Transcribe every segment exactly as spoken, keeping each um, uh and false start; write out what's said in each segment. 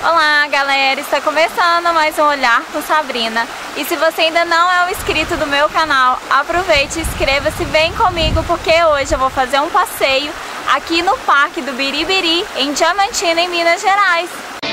Olá galera, está começando mais um Olhar com Sabrina. E se você ainda não é um inscrito do meu canal, aproveite e inscreva-se, vem comigo porque hoje eu vou fazer um passeio aqui no Parque do Biribiri, em Diamantina, em Minas Gerais.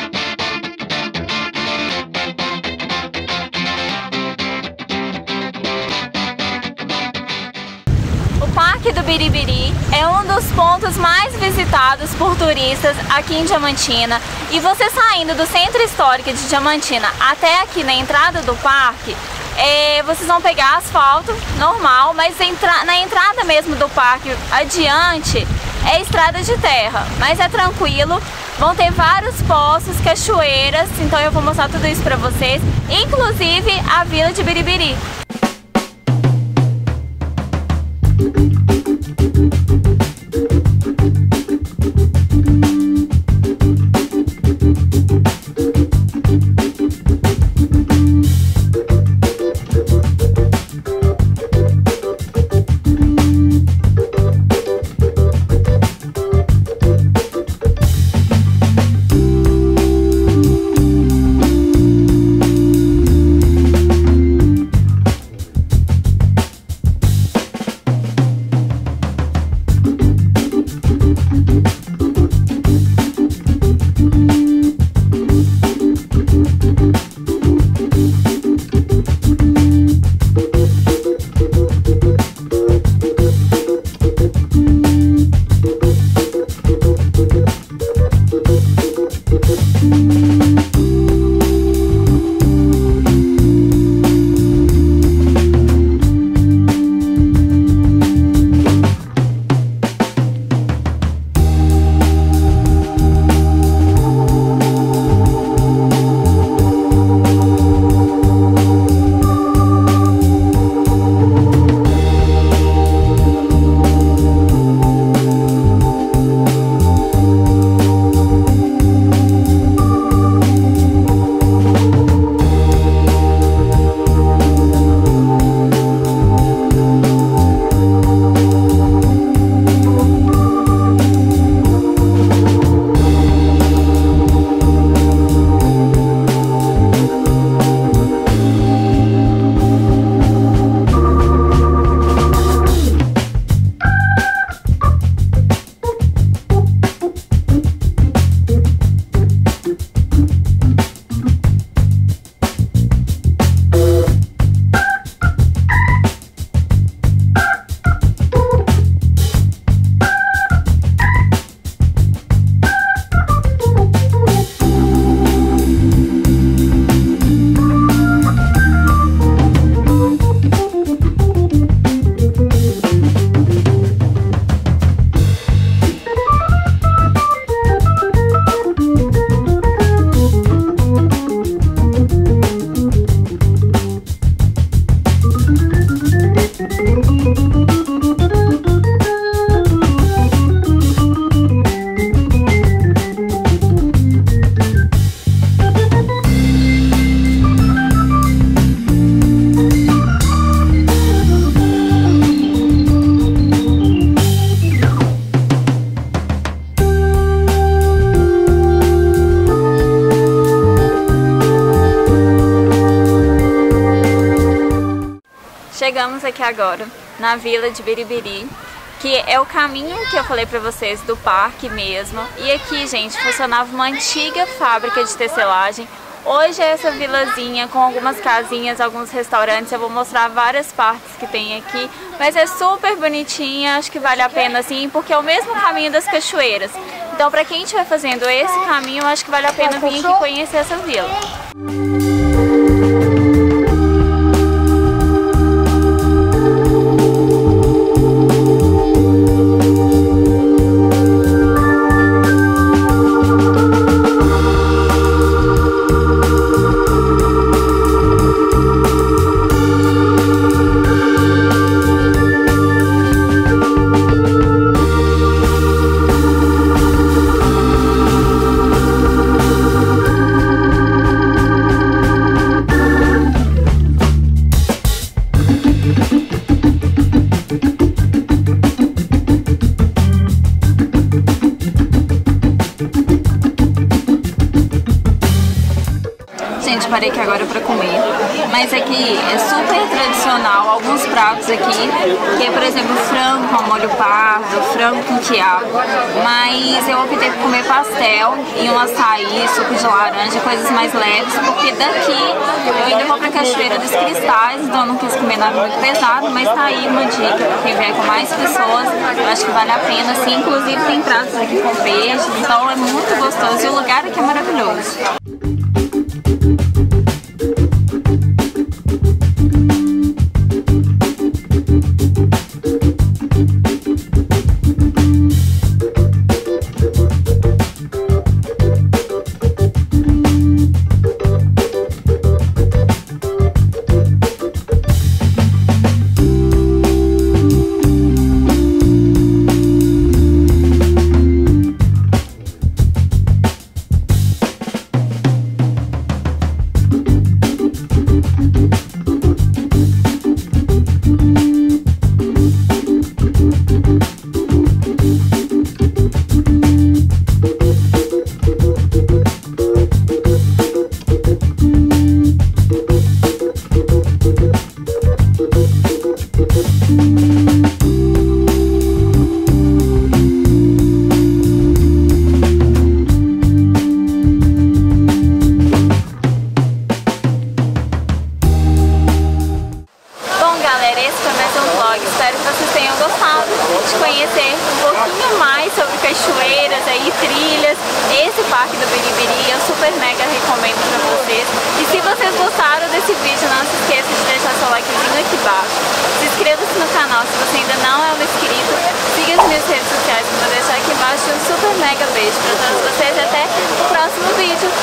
O Parque do Biribiri é um dos pontos mais visitados por turistas aqui em Diamantina. E você saindo do centro histórico de Diamantina até aqui na entrada do parque, é, vocês vão pegar asfalto normal, mas entra, na entrada mesmo do parque adiante é estrada de terra, mas é tranquilo. Vão ter vários poços, cachoeiras, então eu vou mostrar tudo isso pra vocês, inclusive a Vila de Biribiri. Chegamos aqui agora na Vila de Biribiri, que é o caminho que eu falei pra vocês do parque mesmo. E aqui, gente, funcionava uma antiga fábrica de tecelagem. Hoje é essa vilazinha com algumas casinhas, alguns restaurantes. Eu vou mostrar várias partes que tem aqui, mas é super bonitinha, acho que vale a pena assim, porque é o mesmo caminho das cachoeiras. Então pra quem estiver fazendo esse caminho, acho que vale a pena vir aqui conhecer essa vila. parei aqui agora pra comer. Mas aqui é super tradicional, alguns pratos aqui, que é, por exemplo, frango com molho pardo, frango com quiabo. Mas eu optei por comer pastel e um açaí, suco de laranja, coisas mais leves, porque daqui eu ainda vou pra Cachoeira dos Cristais, então eu não quis comer nada muito pesado, mas tá aí uma dica pra quem vier com mais pessoas, eu acho que vale a pena, assim, inclusive tem pratos aqui com peixe, então é muito gostoso e o lugar aqui é maravilhoso. Espero que vocês tenham gostado de conhecer um pouquinho mais sobre cachoeiras, aí, trilhas. Esse parque do Biribiri eu super mega recomendo pra vocês. E se vocês gostaram desse vídeo, não se esqueça de deixar seu likezinho aqui embaixo. Se inscreva-se no canal se você ainda não é um inscrito. Siga as minhas redes sociais que eu vou deixar aqui embaixo. Um super mega beijo pra todos vocês e até o próximo vídeo.